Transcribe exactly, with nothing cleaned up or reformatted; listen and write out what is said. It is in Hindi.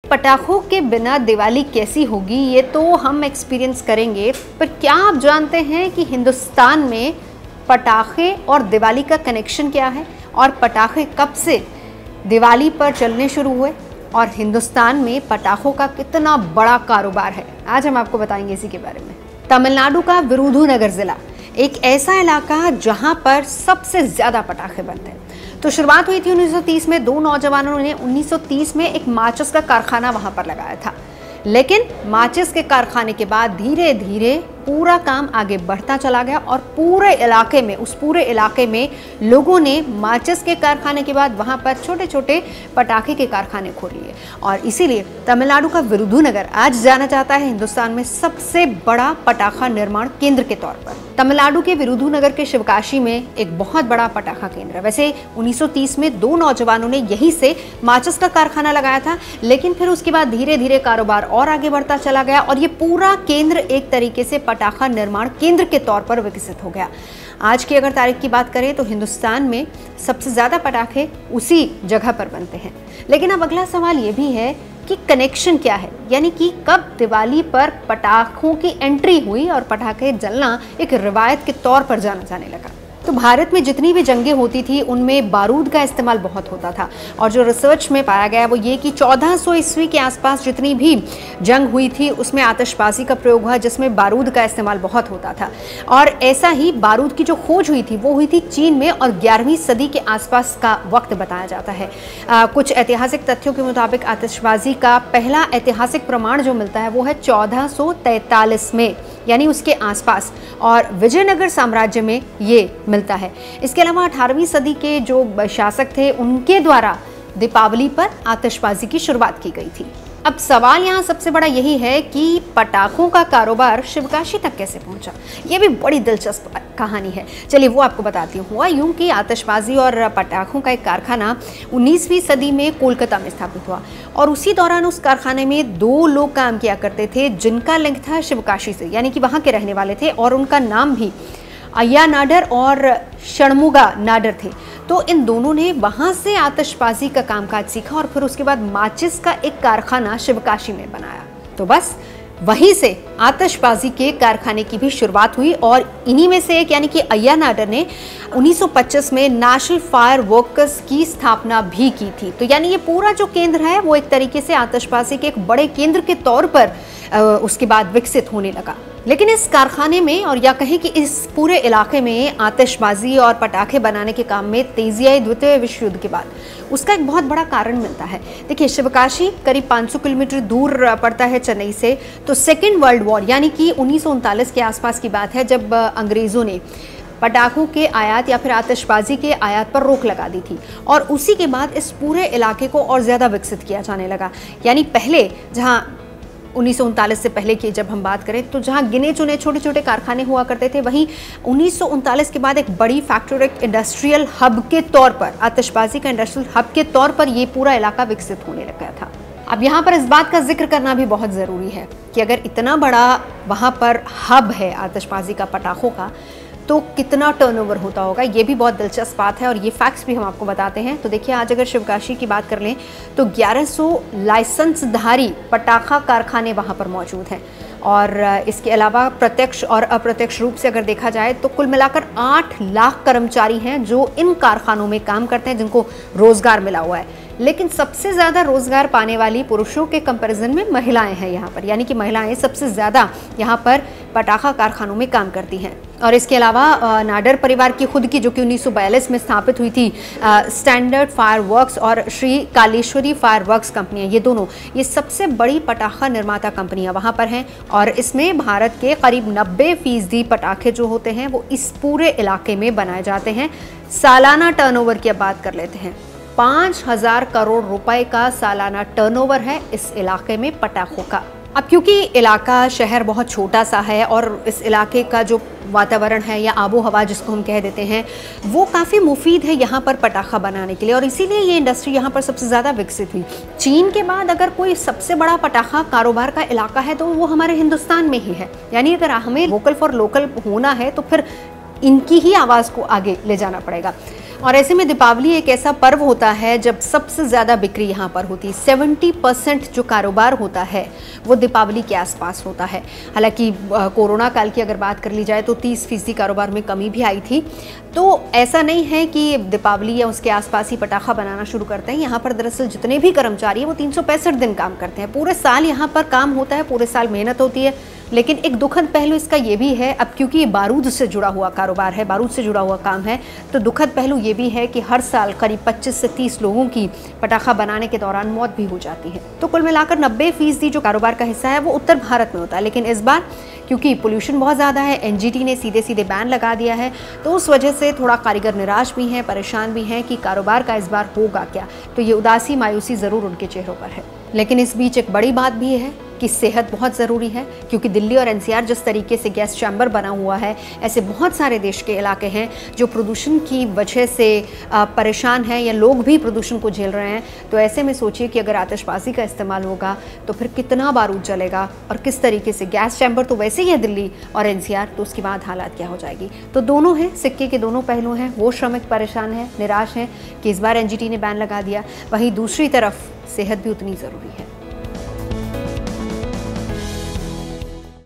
पटाखों के बिना दिवाली कैसी होगी ये तो हम एक्सपीरियंस करेंगे, पर क्या आप जानते हैं कि हिंदुस्तान में पटाखे और दिवाली का कनेक्शन क्या है और पटाखे कब से दिवाली पर चलने शुरू हुए और हिंदुस्तान में पटाखों का कितना बड़ा कारोबार है, आज हम आपको बताएंगे इसी के बारे में। तमिलनाडु का विरुधुनगर जिला एक ऐसा इलाका जहां पर सबसे ज़्यादा पटाखे बनते हैं। तो शुरुआत हुई थी उन्नीस सौ तीस में। दो नौजवानों ने उन्नीस सौ तीस में एक माचिस का कारखाना वहां पर लगाया था, लेकिन माचिस के कारखाने के बाद धीरे धीरे पूरा काम आगे बढ़ता चला गया और पूरे इलाके में उस पूरे इलाके में लोगों ने माचिस के कारखाने के बाद वहां पर छोटे छोटे पटाखे के कारखाने खोल लिए और इसीलिए तमिलनाडु का विरुधुनगर आज जाना जाता है हिंदुस्तान में सबसे बड़ा पटाखा निर्माण केंद्र के तौर पर। तमिलनाडु के विरुधुनगर के शिवकाशी में एक बहुत बड़ा पटाखा केंद्र है। वैसे उन्नीस सौ तीस में दो नौजवानों ने यहीं से माचिस का कारखाना लगाया था, लेकिन फिर उसके बाद धीरे धीरे कारोबार और आगे बढ़ता चला गया और ये पूरा केंद्र एक तरीके से पटाखा निर्माण केंद्र के तौर पर विकसित हो गया। आज की अगर तारीख की बात करें तो हिंदुस्तान में सबसे ज़्यादा पटाखे उसी जगह पर बनते हैं। लेकिन अब अगला सवाल ये भी है कि कनेक्शन क्या है, यानी कि कब दिवाली पर पटाखों की एंट्री हुई और पटाखे जलना एक रिवायत के तौर पर जाना जाने लगा। तो भारत में जितनी भी जंगें होती थी उनमें बारूद का इस्तेमाल बहुत होता था और जो रिसर्च में पाया गया वो ये कि चौदह सौ ईस्वी के आसपास जितनी भी जंग हुई थी उसमें आतिशबाजी का प्रयोग हुआ जिसमें बारूद का इस्तेमाल बहुत होता था। और ऐसा ही बारूद की जो खोज हुई थी वो हुई थी चीन में और ग्यारहवीं सदी के आसपास का वक्त बताया जाता है। आ, कुछ ऐतिहासिक तथ्यों के मुताबिक आतिशबाजी का पहला ऐतिहासिक प्रमाण जो मिलता है वो है चौदह सौ तैंतालीस में, यानी उसके आसपास, और विजयनगर साम्राज्य में ये मिलता है। इसके अलावा अठारहवीं सदी के जो शासक थे उनके द्वारा दीपावली पर आतिशबाजी की शुरुआत की गई थी। अब सवाल यहाँ सबसे बड़ा यही है कि पटाखों का कारोबार शिवकाशी तक कैसे पहुँचा। ये भी बड़ी दिलचस्प कहानी है, चलिए वो आपको बताती हूँ। हुआ यूँ कि आतिशबाजी और पटाखों का एक कारखाना उन्नीसवीं सदी में कोलकाता में स्थापित हुआ और उसी दौरान उस कारखाने में दो लोग काम किया करते थे जिनका लिंक था शिवकाशी से, यानी कि वहाँ के रहने वाले थे और उनका नाम भी अय्या नाडर और षणमुगा नाडर थे। तो इन दोनों ने वहाँ से आतिशबाजी का कामकाज सीखा और फिर उसके बाद माचिस का एक कारखाना शिवकाशी में बनाया। तो बस वहीं से आतिशबाजी के कारखाने की भी शुरुआत हुई और इन्हीं में से एक यानी कि अय्या नाडर ने उन्नीस सौ पच्चीस में नेशनल फायर वर्क्स की स्थापना भी की थी। तो यानी ये पूरा जो केंद्र है वो एक तरीके से आतिशबाजी के एक बड़े केंद्र के तौर पर उसके बाद विकसित होने लगा। लेकिन इस कारखाने में और या कहें कि इस पूरे इलाके में आतिशबाजी और पटाखे बनाने के काम में तेजी आई द्वितीय विश्व युद्ध के बाद। उसका एक बहुत बड़ा कारण मिलता है। देखिए, शिवकाशी करीब पाँच सौ किलोमीटर दूर पड़ता है चेन्नई से। तो सेकेंड वर्ल्ड वॉर यानी कि उन्नीस सौ उनतालीस के आसपास की बात है जब अंग्रेज़ों ने पटाखों के आयात या फिर आतिशबाजी के आयात पर रोक लगा दी थी और उसी के बाद इस पूरे इलाके को और ज़्यादा विकसित किया जाने लगा। यानी पहले जहाँ उन्नीस सौ उनतालीस से पहले की जब हम बात करें तो जहां गिने चुने छोटे छोटे कारखाने हुआ करते थे, वहीं उन्नीस सौ उनतालीस के बाद एक बड़ी फैक्ट्री, एक इंडस्ट्रियल हब के तौर पर, आतिशबाजी का इंडस्ट्रियल हब के तौर पर ये पूरा इलाका विकसित होने लग गया था। अब यहाँ पर इस बात का जिक्र करना भी बहुत ज़रूरी है कि अगर इतना बड़ा वहाँ पर हब है आतिशबाजी का, पटाखों का, तो कितना टर्नओवर होता होगा। ये भी बहुत दिलचस्प बात है और ये फैक्ट्स भी हम आपको बताते हैं। तो देखिए, आज अगर शिवकाशी की बात कर लें तो ग्यारह सौ लाइसेंसधारी पटाखा कारखाने वहाँ पर मौजूद हैं और इसके अलावा प्रत्यक्ष और अप्रत्यक्ष रूप से अगर देखा जाए तो कुल मिलाकर आठ लाख कर्मचारी हैं जो इन कारखानों में काम करते हैं, जिनको रोज़गार मिला हुआ है। लेकिन सबसे ज़्यादा रोज़गार पाने वाली पुरुषों के कंपैरिजन में महिलाएं हैं यहाँ पर, यानी कि महिलाएं सबसे ज़्यादा यहाँ पर पटाखा कारखानों में काम करती हैं। और इसके अलावा नाडर परिवार की खुद की, जो कि उन्नीस सौ बयालीस में स्थापित हुई थी, स्टैंडर्ड फायर वर्क्स और श्री कालेश्वरी फायर वर्क्स कंपनियाँ, ये दोनों ये सबसे बड़ी पटाखा निर्माता कंपनियाँ वहाँ पर हैं और इसमें भारत के करीब नब्बे फीसदी पटाखे जो होते हैं वो इस पूरे इलाके में बनाए जाते हैं। सालाना टर्नओवर की अब बात कर लेते हैं। पाँच हजार करोड़ रुपए का सालाना टर्नओवर है इस इलाके में पटाखों का। अब क्योंकि इलाका, शहर बहुत छोटा सा है और इस इलाके का जो वातावरण है या आबो हवा जिसको हम कह देते हैं वो काफ़ी मुफीद है यहाँ पर पटाखा बनाने के लिए और इसीलिए ये इंडस्ट्री यहाँ पर सबसे ज़्यादा विकसित हुई। चीन के बाद अगर कोई सबसे बड़ा पटाखा कारोबार का इलाका है तो वो हमारे हिंदुस्तान में ही है। यानी अगर हमें वोकल फॉर लोकल होना है तो फिर इनकी ही आवाज़ को आगे ले जाना पड़ेगा। और ऐसे में दीपावली एक ऐसा पर्व होता है जब सबसे ज़्यादा बिक्री यहाँ पर होती है। सत्तर परसेंट जो कारोबार होता है वो दीपावली के आसपास होता है। हालांकि कोरोना काल की अगर बात कर ली जाए तो तीस फीसदी कारोबार में कमी भी आई थी। तो ऐसा नहीं है कि दीपावली या उसके आसपास ही पटाखा बनाना शुरू करते हैं। यहाँ पर दरअसल जितने भी कर्मचारी हैं वो तीन सौ पैंसठ दिन काम करते हैं। पूरे साल यहाँ पर काम होता है, पूरे साल मेहनत होती है। लेकिन एक दुखद पहलू इसका ये भी है, अब क्योंकि ये बारूद से जुड़ा हुआ कारोबार है, बारूद से जुड़ा हुआ काम है, तो दुखद पहलू ये भी है कि हर साल करीब पच्चीस से तीस लोगों की पटाखा बनाने के दौरान मौत भी हो जाती है। तो कुल मिलाकर नब्बे फीसदी जो कारोबार का हिस्सा है वो उत्तर भारत में होता है। लेकिन इस बार क्योंकि पोल्यूशन बहुत ज़्यादा है, एन जी टी ने सीधे सीधे बैन लगा दिया है, तो उस वजह से थोड़ा कारीगर निराश भी हैं, परेशान भी हैं कि कारोबार का इस बार होगा क्या। तो ये उदासी मायूसी ज़रूर उनके चेहरों पर है। लेकिन इस बीच एक बड़ी बात भी है कि सेहत बहुत ज़रूरी है, क्योंकि दिल्ली और एन सी आर जिस तरीके से गैस चैम्बर बना हुआ है, ऐसे बहुत सारे देश के इलाके हैं जो प्रदूषण की वजह से परेशान हैं या लोग भी प्रदूषण को झेल रहे हैं। तो ऐसे में सोचिए कि अगर आतिशबाजी का इस्तेमाल होगा तो फिर कितना बारूद जलेगा और किस तरीके से। गैस चैम्बर तो वैसे ही है दिल्ली और एन सी आर, तो उसके बाद हालात क्या हो जाएगी। तो दोनों हैं, सिक्के के दोनों पहलू हैं। वो श्रमिक परेशान हैं, निराश हैं कि इस बार एन जी टी ने बैन लगा दिया, वहीं दूसरी तरफ सेहत भी उतनी ज़रूरी है।